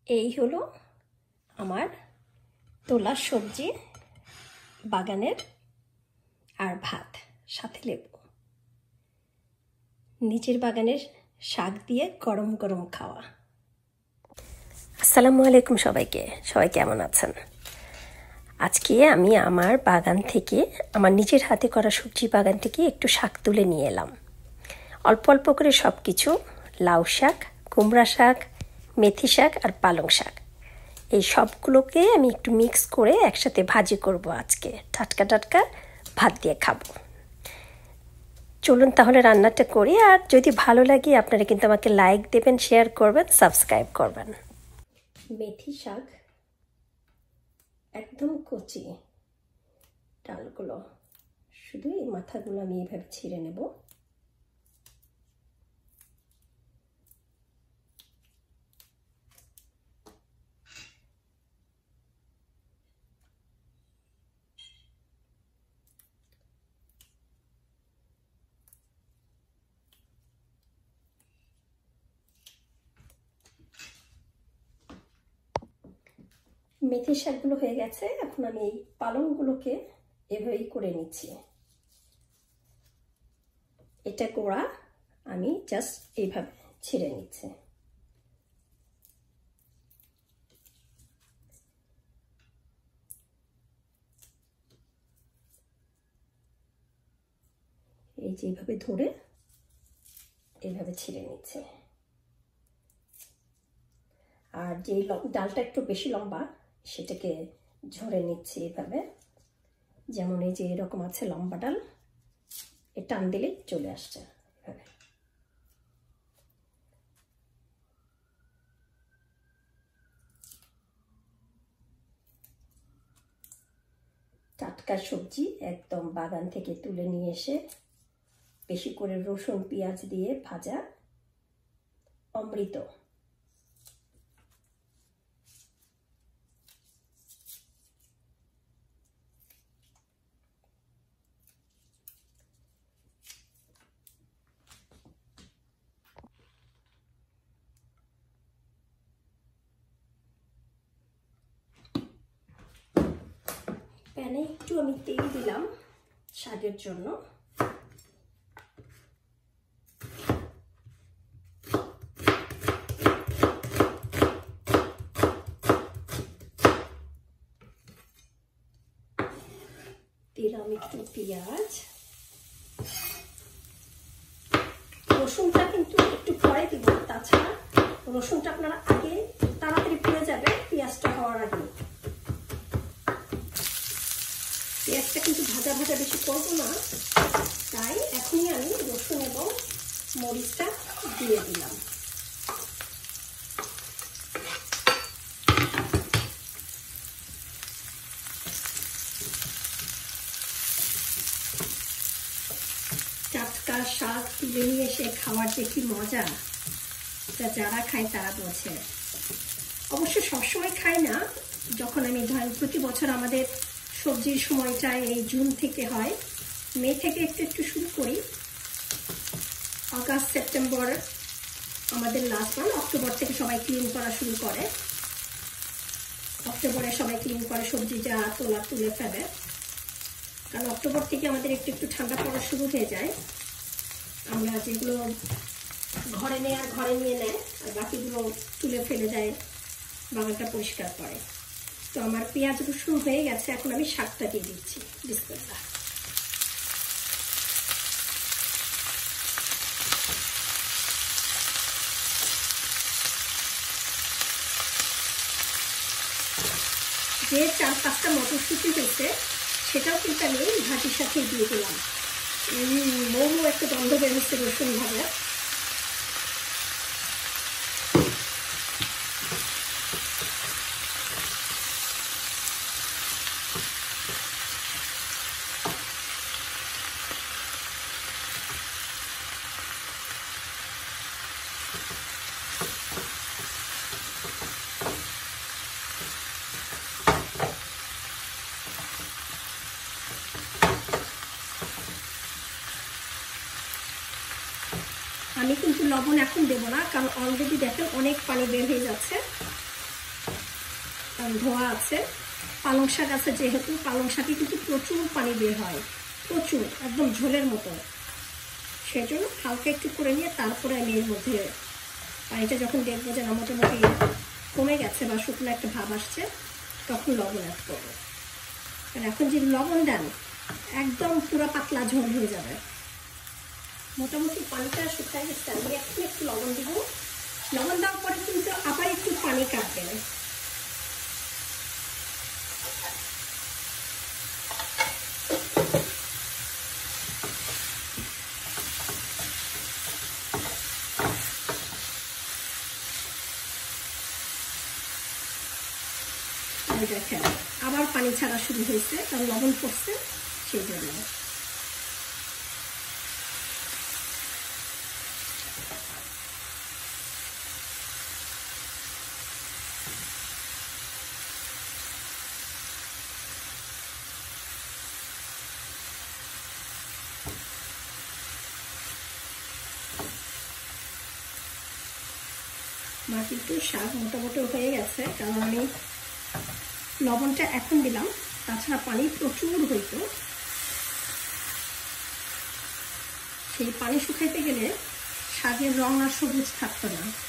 এই হলো আমার তোলা সবজি বাগানের আর ভাত সাথে লেবু। নিজের বাগানের শাক দিয়ে গরম গরম খাওয়া। আসসালামু আলাইকুম সবাইকে। সবাই কেমন আছেন? আজকে আমি আমার বাগান থেকে, আমার নিজের হাতে করা সবজি বাগান থেকে একটু শাক তুলে নিয়ে এলাম। অল্প অল্প করে সব কিছু, লাউ শাক, কুমড়া শাক, মেথি শাক আর পালং শাক, এই সবগুলোকে আমি একটু মিক্স করে একসাথে ভাজি করব আজকে। টাটকা টাটকা ভাত দিয়ে খাবো। চলুন তাহলে রান্নাটা করি। আর যদি ভালো লাগে আপনারা কিন্তু আমাকে লাইক দেবেন, শেয়ার করবেন, সাবস্ক্রাইব করবেন। মেথি শাক একদম কচি, ডালগুলো শুধু এই মাথাগুলো আমি এইভাবে ছিঁড়ে নেব। মেথি শাকগুলো হয়ে গেছে, এখন আমি এই পালংগুলোকে এভাবেই করে নিচ্ছি। এটা গোড়া আমি জাস্ট এইভাবে ছিঁড়ে নিচ্ছি। এই যে এইভাবে ধরে এইভাবে ছিঁড়ে নিচ্ছে। আর যে ডালটা একটু বেশি লম্বা সেটাকে ঝরে নিচ্ছি এইভাবে। যেমন এই যে এরকম আছে লম্বা ডাল, এ টান দিলেই চলে আসছে এভাবে। টাটকা সবজি একদম বাগান থেকে তুলে নিয়ে এসে বেশি করে রসুন পেঁয়াজ দিয়ে ভাজা, অমৃত। প্যানে একটু আমি তেল দিলাম শাকের জন্য। দিলাম একটু পেঁয়াজ, রসুনটা কিন্তু একটু পরে দিব, তাছাড়া রসুনটা আপনারা আগে তাড়াতাড়ি পুড়ে যাবে পেঁয়াজটা হওয়ার আগে। পেঁয়াজটা কিন্তু ভাজা ভাজা বেশি করবো না, তাই এখনই আমি রসুন এবং মরিচটা দিয়ে দিলাম। টাটকা শাক তুলে নিয়ে এসে খাওয়ার যে কি মজা, যারা খায় তারা বোঝে। অবশ্য সবসময় খাই না, যখন আমি ধরেন প্রতি বছর আমাদের সবজির সময়টা এই জুন থেকে হয়, মে থেকে একটু একটু শুরু করি, আগস্ট সেপ্টেম্বর আমাদের লাস্ট মান্থ, অক্টোবর থেকে সবাই ক্লিন করা শুরু করে। অক্টোবরে সবাই ক্লিন করে, সবজি যা তোলা তুলে ফেলে, কারণ অক্টোবর থেকে আমাদের একটু একটু ঠান্ডা পড়া শুরু হয়ে যায়। আমরা যেগুলো ঘরে নেয় আর ঘরে নিয়ে নেয়, আর বাকিগুলো তুলে ফেলে যায়, বাগানটা পরিষ্কার করে। তো আমার পেঁয়াজ রসুন হয়ে গেছে, এখন আমি শাকটা দিয়ে দিচ্ছি। বিসমিল্লাহ। যে 4-5টা মটরশুঁটি হয়েছে সেটাও কিন্তু আমি ভাজির সাথে দিয়ে দিলাম। মোমো একটা গন্ধ বের হচ্ছে রসুন ভাজা। আমি কিন্তু লবণ এখন দেব না, কারণ অলরেডি দেখেন অনেক পানি বের হয়ে যাচ্ছে। ধোয়া আছে। পালং শাক আছে যেহেতু, পালং শাকে কিন্তু প্রচুর পানি বের হয়, প্রচুর, একদম ঝোলের মতো। সেজন্য হালকা একটু করে নিয়ে তারপরে আমি এর মধ্যে পানিটা যখন দেখবো যে না মোটামুটি কমে গেছে বা শুকনো একটা ভাব আসছে, তখন লবণ অ্যাড করবো। আর এখন যদি লবণ দেন একদম পুরো পাতলা ঝোল হয়ে যাবে। মোটামুটি পানিটা শুকায় গেছে, আমি এখন একটু লবণ দিব। লবণ দেওয়ার পরে কিন্তু আবার একটু পানি কাটবেন। দেখেন আবার পানি ছাড়া শুরু হয়েছে, কারণ লবণ পড়ছে সেই জন্য। আমার কিন্তু শাক মোটামুটি হয়ে গেছে, কারণ আমি লবণটা এখন দিলাম, তাছাড়া পানি প্রচুর হইতো। সেই পানি শুকাইতে গেলে শাকের রং আর সবুজ থাকতো না।